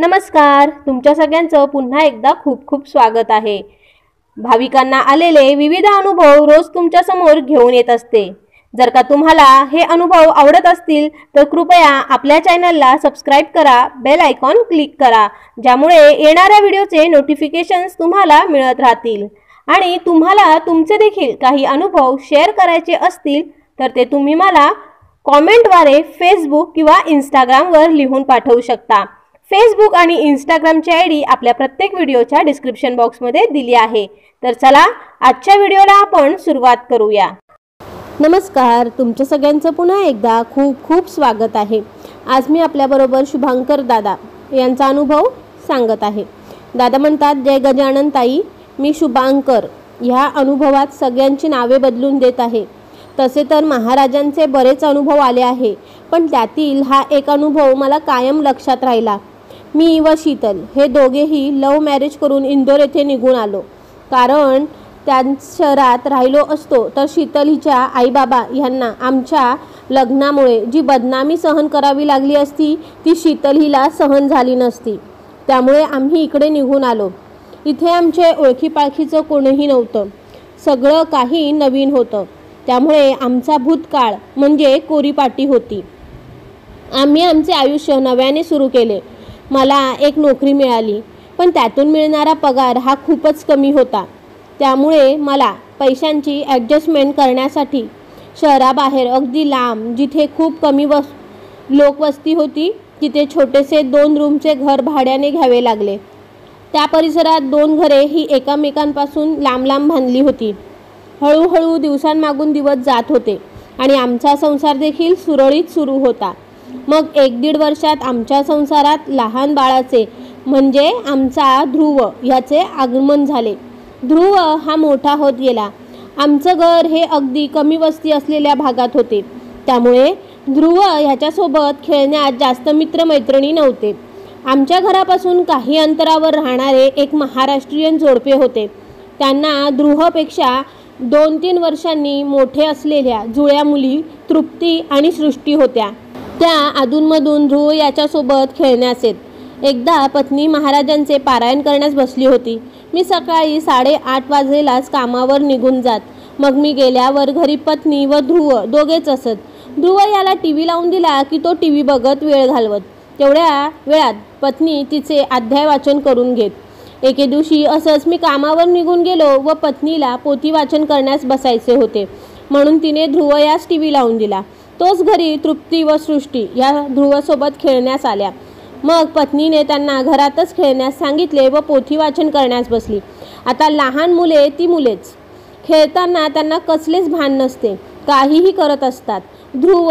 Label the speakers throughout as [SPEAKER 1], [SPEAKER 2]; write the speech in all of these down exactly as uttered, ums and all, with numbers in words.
[SPEAKER 1] नमस्कार, तुमच्या सगळ्यांचं पुन्हा एकदा खूप खूप स्वागत आहे। भाविकांना आलेले विविध अनुभव रोज तुमच्या समोर घेऊन येत असते। जर का तुम्हाला हे अनुभव आवडत असतील तर कृपया आपल्या चॅनलला सबस्क्राइब करा, बेल आयकॉन क्लिक करा, ज्यामुळे येणाऱ्या व्हिडिओचे नोटिफिकेशन्स तुम्हाला मिळत राहतील। आणि तुम्हाला तुमचे देखील काही अनुभव शेअर करायचे असतील तर ते तुम्ही मला कमेंटद्वारे फेसबुक किंवा इंस्टाग्रामवर लिहून पाठवू शकता। फेसबुक आणि इंस्टाग्रामची आयडी आपल्या प्रत्येक व्हिडिओच्या डिस्क्रिप्शन बॉक्समध्ये दिली आहे। तर चला आजच्या व्हिडिओला आपण सुरुवात करूया। नमस्कार, तुमच्या सगळ्यांचं पुन्हा एकदा खूप खूप स्वागत आहे। आज मी आपल्याबरोबर शुभांकर दादा यांचा अनुभव सांगत आहे। दादा म्हणतात, जय गजानन ताई, मी शुभांकर ह्या अनुभवात सगळ्यांची नावे बदलून देत आहे। तसे तर महाराजांचे बरेच अनुभव आले आहे, पण त्यातील हा एक अनुभव मला कायम लक्षात राहिला। मी व शीतल हे दोघेही लव्ह मॅरेज करून इंदोर येथे निघून आलो, कारण त्या शहरात राहिलो असतो तर शीतल हिच्या आईबाबा यांना आमच्या लग्नामुळे जी बदनामी सहन करावी लागली असती ती शीतल हिला सहन झाली नसती। त्यामुळे आम्ही इकडे निघून आलो। इथे आमचे ओळखीपाळखीचं कोणीही नव्हतं, सगळं काही नवीन होतं। त्यामुळे आमचा भूतकाळ म्हणजे कोरीपाटी होती। आम्ही आमचे आयुष्य नव्याने सुरू केले। मला एक नोकरी मिळाली, पण त्यातून मिळणारा पगार हा खूपच कमी होता। त्यामुळे मला पैशांची ॲडजस्टमेंट करण्यासाठी शहराबाहेर अगदी लांब, जिथे खूप कमी वस लोकवस्ती होती, तिथे छोटेसे दोन रूमचे घर भाड्याने घ्यावे लागले। त्या परिसरात दोन घरे ही एकमेकांपासून लांब लांब बांधली होती। हळूहळू दिवसांमागून दिवस जात होते आणि आमचा संसार देखील सुरळीत सुरू होता। मग एक दीड वर्षात आमच्या संसारात लहान बाळाचे म्हणजे आमचा ध्रुव ह्याचे आगमन झाले। ध्रुव हा मोठा होत गेला। आमचं घर हे अगदी कमी वस्ती असलेल्या भागात होते, त्यामुळे ध्रुव ह्याच्यासोबत खेळण्यात जास्त मित्रमैत्रिणी नव्हते। आमच्या घरापासून काही अंतरावर राहणारे एक महाराष्ट्रीयन जोडपे होते। त्यांना ध्रुवपेक्षा दोन तीन वर्षांनी मोठे असलेल्या जुळ्या मुली तृप्ती आणि सृष्टी होत्या। त्या अधूनमधून ध्रुव याच्यासोबत खेळण्यास येत। एकदा पत्नी महाराजांचे पारायण करण्यास बसली होती। मी सकाळी साडेआठ वाजेलाच कामावर निघून जात। मग मी गेल्यावर घरी पत्नी व ध्रुव दोघेच असत। ध्रुव याला टी व्ही लावून दिला की तो टी व्ही बघत वेळ घालवत। तेवढ्या वेळात पत्नी तिचे अध्याय वाचन करून घेत। एके दिवशी असंच मी कामावर निघून गेलो व पत्नीला पोथी वाचन करण्यास बसायचे होते, म्हणून तिने ध्रुव यास टी व्ही लावून दिला। तोच घरी तृप्ती व सृष्टी या ध्रुवसोबत खेळण्यास आल्या। मग पत्नीने त्यांना घरातच खेळण्यास सांगितले व पोथी वाचन करण्यास बसली। आता लहान मुले ती मुलेच, खेळताना त्यांना कसलेच भान नसते, काहीही करत असतात। ध्रुव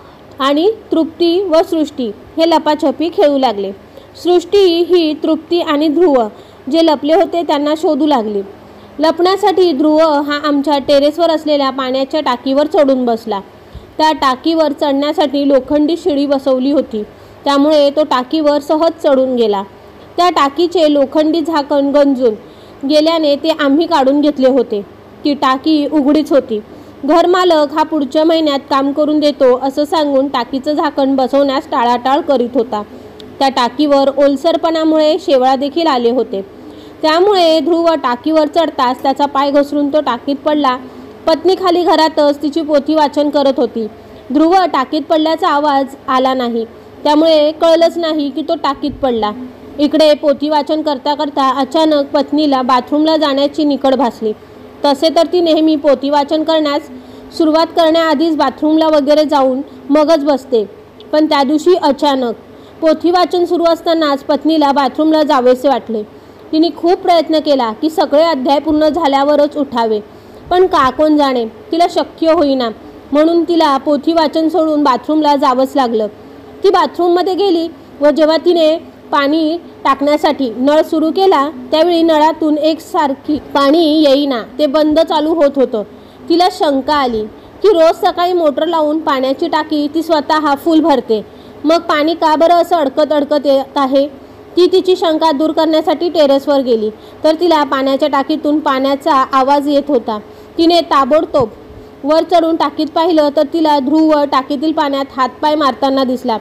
[SPEAKER 1] आणि तृप्ती व सृष्टी हे लपाछपी खेळू लागले। सृष्टी ही तृप्ती आणि ध्रुव जे लपले होते त्यांना शोधू लागली। लपण्यासाठी ध्रुव हा आमच्या टेरेसवर असलेल्या पाण्याच्या टाकीवर चढून बसला। त्या टाकीवर चढण्यासाठी लोखंडी शिडी बसवली होती, त्यामुळे तो टाकीवर सहज चढून गेला। त्या टाकीचे लोखंडी झाकण गंजून गेल्याने ते आम्ही काढून घेतले होते। ती टाकी उघडीच होती। घरमालक हा पुढच्या महिन्यात काम करून देतो असं सांगून टाकीचं झाकण बसवण्यास टाळाटाळ करीत होता। त्या टाकीवर ओलसरपणामुळे शेवाळ देखील आले होते। त्यामुळे ध्रुव टाकीवर चढताच त्याचा पाय घसरून तो टाकीत पडला। पत्नी खाली घरातच तिची पोथी वाचन करत होती। ध्रुव टाकीत पडल्याचा आवाज आला नाही, त्यामुळे कळलंच नाही की तो टाकीत पडला। इकडे पोथी वाचन करता करता अचानक पत्नीला बाथरूमला जाण्याची निकड भासली। तसे तर ती नेहमी पोथी वाचन करण्यास सुरुवात करण्याआधीच बाथरूमला वगैरे जाऊन मगच बसते, पण त्या दिवशी अचानक पोथी वाचन सुरू असतानाच पत्नीला बाथरूमला जावेसे वाटले। तिने खूप प्रयत्न केला की सगळे अध्याय पूर्ण झाल्यावरच उठावे, पण का कोण जाणे तिला शक्य होईना, म्हणून तिला पोथी वाचन सोडून बाथरूमला जावंच लागलं। ती बाथरूममध्ये गेली व जेव्हा तिने पाणी टाकण्यासाठी नळ सुरू केला त्यावेळी नळातून एकसारखी पाणी येईना, ते बंद चालू होत होतं। तिला शंका आली की रोज सकाळी मोटर लावून पाण्याची टाकी ती स्वतः फुल भरते, मग पाणी का बरं असं अडकत अडकत येत आहे। ती तिची शंका दूर करण्यासाठी टेरेसवर गेली तर तिला पाण्याच्या टाकीतून पाण्याचा आवाज येत होता। तिने ताबडतोब वर चढून टाकीत पाहिलं तर तिला ध्रुव टाकीतील पाण्यात हातपाय मारताना दिसला।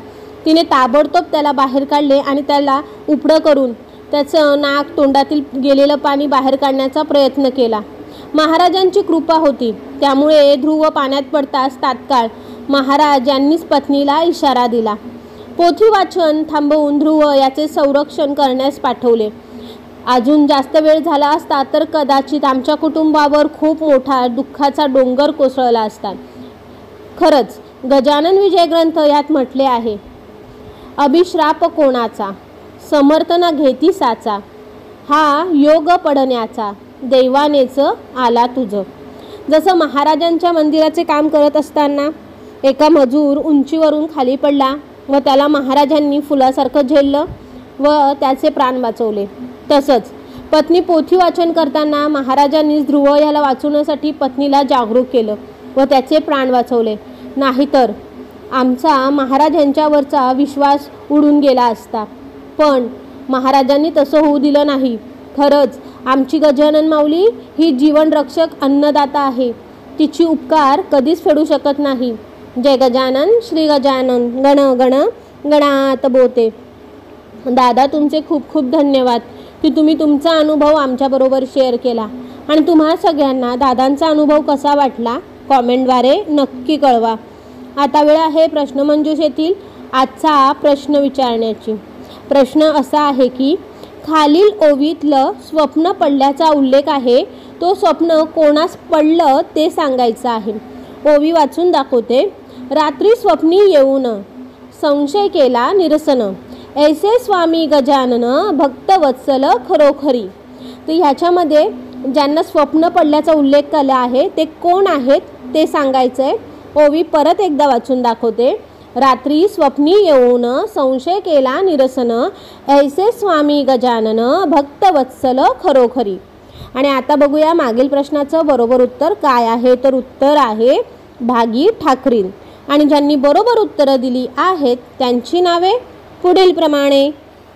[SPEAKER 1] तिने ताबडतोब त्याला बाहेर काढले आणि त्याला उपडं करून त्याचं नाक तोंडातील गेलेलं पाणी बाहेर काढण्याचा प्रयत्न केला. महाराजांची कृपा होती, त्यामुळे ध्रुव पाण्यात पडताच तात्काळ महाराज यांनीच पत्नीला इशारा दिला. पोथी वाचन थांबवून ध्रुव याचे संरक्षण करण्यास पाठवले. अजून जास्त वेळ झाला असता तर कदाचित आमच्या कुटुंबावर खूप मोठा दुःखाचा डोंगर कोसळला असता. खरंच गजानन विजय ग्रंथ यात म्हटले आहे, अभिश्राप कोणाचा, समर्थना घेती साचा, हा योग पडण्याचा, दैवानेच आला तुझं. जसं महाराजांच्या मंदिराचे काम करत असताना एका मजूर उंचीवरून खाली पडला व त्याला महाराजांनी फुलासारखं झेललं व त्याचे प्राण वाचवले, तसंच पत्नी पोथी वाचन करताना महाराजांनी ध्रुव याला वाचवण्यासाठी पत्नीला जागरूक केलं व त्याचे प्राण वाचवले. नाहीतर आमचा महाराजांच्यावरचा विश्वास उडून गेला असता. पण महाराजांनी तसं होऊ दिलं नाही. खरंच आमची गजानन माऊली ही जीवनरक्षक अन्नदाता आहे. तिची उपकार कधीच फेडू शकत नाही. जय गजानन श्री गजानन गण गण गणात बोते. दादा, तुमचे खूप खूप धन्यवाद की तुम्ही तुमचा अनुभव आमच्याबरोबर शेअर केला आणि तुम्हा सगळ्यांना दादांचा अनुभव कसा वाटला कॉमेंटद्वारे नक्की कळवा. आता वेळ आहे प्रश्नमंजुषेतील आजचा प्रश्न विचारण्याची. प्रश्न असा आहे की खालील ओवीतलं स्वप्न पडल्याचा उल्लेख आहे, तो स्वप्न कोणास पडलं ते सांगायचं आहे. ओवी वाचून दाखवते. रात्री स्वप्नी येऊन संशय केला निरसन, ऐसे स्वामी गजानन भक्तवत्सल खरोखरी. तर ह्याच्यामध्ये ज्यांना स्वप्न पडल्याचा उल्लेख केला आहे ते कोण आहेत ते सांगायचं आहे. ओवी परत एकदा वाचून दाखवते. रात्री स्वप्नी येऊन संशय केला निरसन, ऐसे स्वामी गजानन भक्तवत्सल खरोखरी. आणि आता बघूया मागील प्रश्नाचं बरोबर उत्तर काय आहे. तर उत्तर आहे भागी ठाकरीन. आणि ज्यांनी बरोबर उत्तरं दिली आहेत त्यांची नावे पुढील प्रमाणे.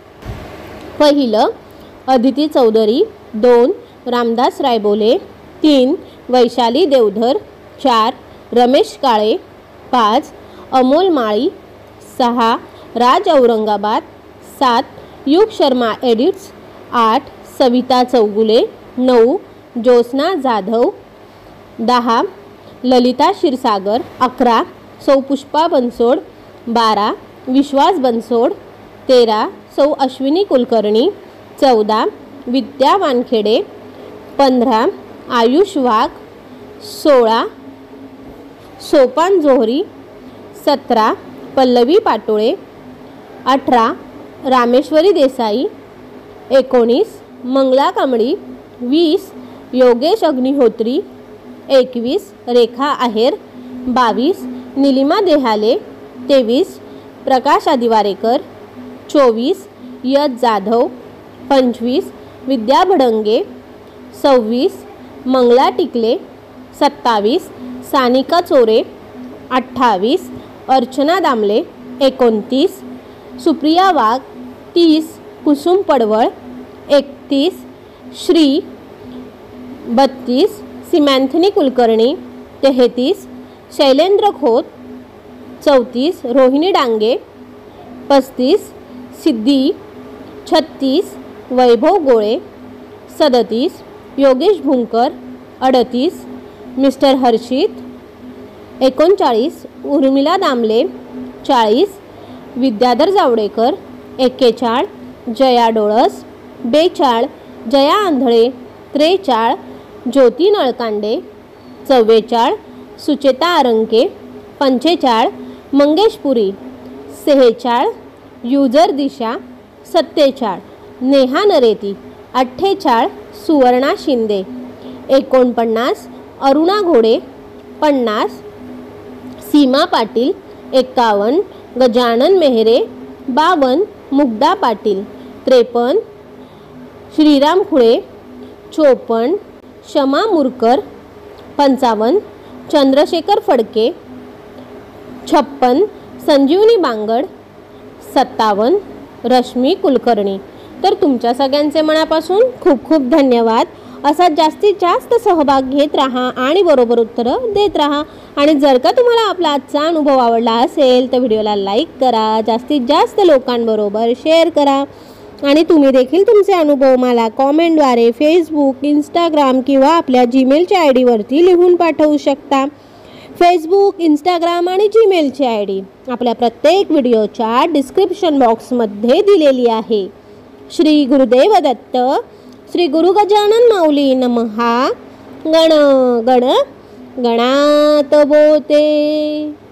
[SPEAKER 1] पहिलं अदिती चौधरी, दोन रामदास रायबोले, तीन वैशाली देवधर, चार रमेश काळे, पाच अमोल माळी, सहा राज औरंगाबाद, सात युग शर्मा एडिट्स, आठ सविता चौगुले, नऊ ज्योत्स्ना जाधव, दहा ललिता क्षीरसागर, अकरा सौ पुष्पा बनसोड, बारा विश्वास बनसोड, तेरा सौ अश्विनी कुलकर्णी, चौदा विद्या वानखेडे, पंधरा आयुष वाघ, सोळा सोपान जोहरी, सतरा पल्लवी पाटोळे, अठरा रामेश्वरी देसाई, एकोणीस मंगला कांबळी, वीस योगेश अग्निहोत्री, एकवीस रेखा आहेर, बावीस निलिमा देहाले, तेवीस प्रकाश आदिवारेकर, चोवीस यश जाधव, पंचवीस विद्या भडंगे, सव्वीस मंगला टिकले, सत्तावीस सानिका चोरे, अठ्ठावीस अर्चना दामले, एकोणतीस सुप्रिया वाघ, तीस कुसुम पडवळ, एकतीस श्री, बत्तीस सिमॅन्थनी कुलकर्णी, तेहतीस शैलेंद्र खोत, चौतीस रोहिणी डांगे, पस्तीस सिद्धी, छत्तीस वैभव गोळे, सदतीस योगेश भुंकर, अडतीस मिस्टर हर्षित, एकोणचाळीस उर्मिला दामले, चाळीस विद्याधर जावडेकर, एक्केचाळ जया डोळस, बेचाळ जया आंधळे, त्रेचाळ ज्योती नळकांडे, चव्वेचाळ सुचेता आरंके, पंचेचाळ मंगेशपुरी, सेहेचाळ युजर दिशा, सत्तेचाळ नेहा नरेती, अठ्ठेचाळ सुवर्णा शिंदे, एकोणपन्नास अरुणा घोडे, पन्नास सीमा पाटील, एक्कावन्न गजानन मेहरे, बावन्न मुग्धा पाटील, त्रेपन्न श्रीराम खुळे, चोपन्न शमा मुरकर, पंचावन्न चंद्रशेखर फडके, छप्पन्न संजीवनी बांगड, सत्तावन्न रश्मी कुलकर्णी. तर तुमच्या सगळ्यांचे मनापासून खूप खूप धन्यवाद. असा जास्तीत जास्त सहभाग घेत राहा आणि बरोबर उत्तरं देत राहा। आणि जर का तुम्हाला आपला आजचा अनुभव आवडला असेल तर व्हिडिओला लाईक करा, जास्तीत जास्त लोकांबरोबर शेअर करा आणि तुम्ही देखील तुमचे अनुभव मला कॉमेंटद्वारे फेसबुक, इंस्टाग्राम किंवा आपल्या जीमेलच्या आय डीवरती लिहून पाठवू शकता। फेसबुक, इंस्टाग्राम आणि जीमेलची आय डी आपल्या प्रत्येक व्हिडिओच्या डिस्क्रिप्शन बॉक्समध्ये दिलेली आहे। श्री गुरुदेव दत्त। श्री गुरु गजानन माऊली नमहा। गण गण गणात बोते।